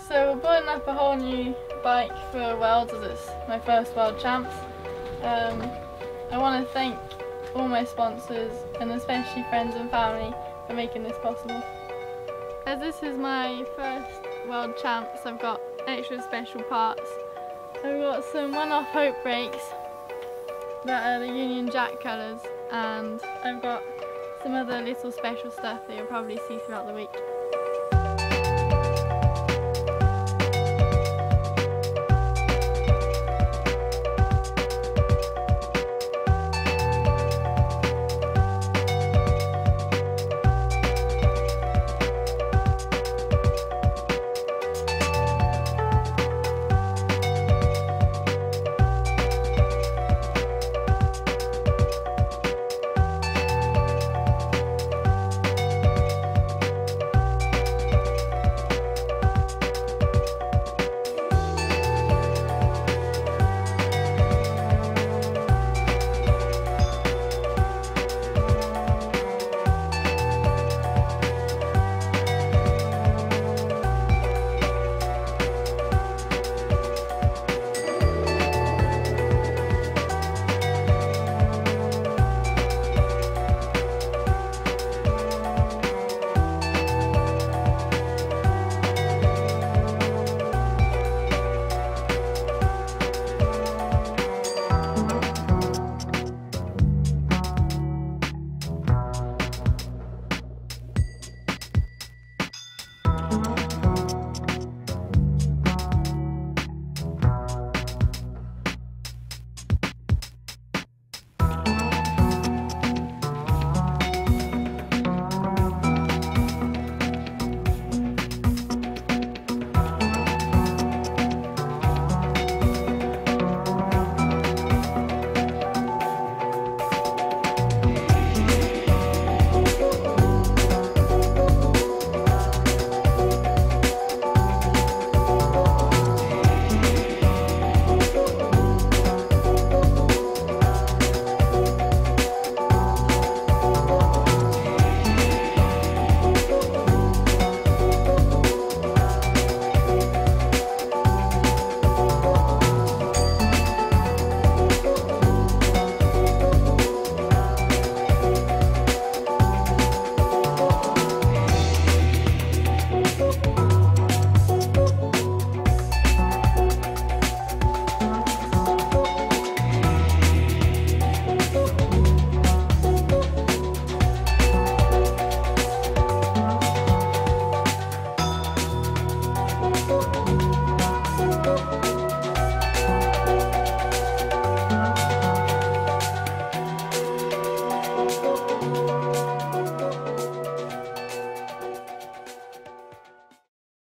So we're building up a whole new bike for Worlds as it's my first World Champs. I want to thank all my sponsors and especially friends and family for making this possible. As this is my first World Champs, I've got extra special parts. I've got some one-off Hope brakes that are the Union Jack colours, and I've got some other little special stuff that you'll probably see throughout the week.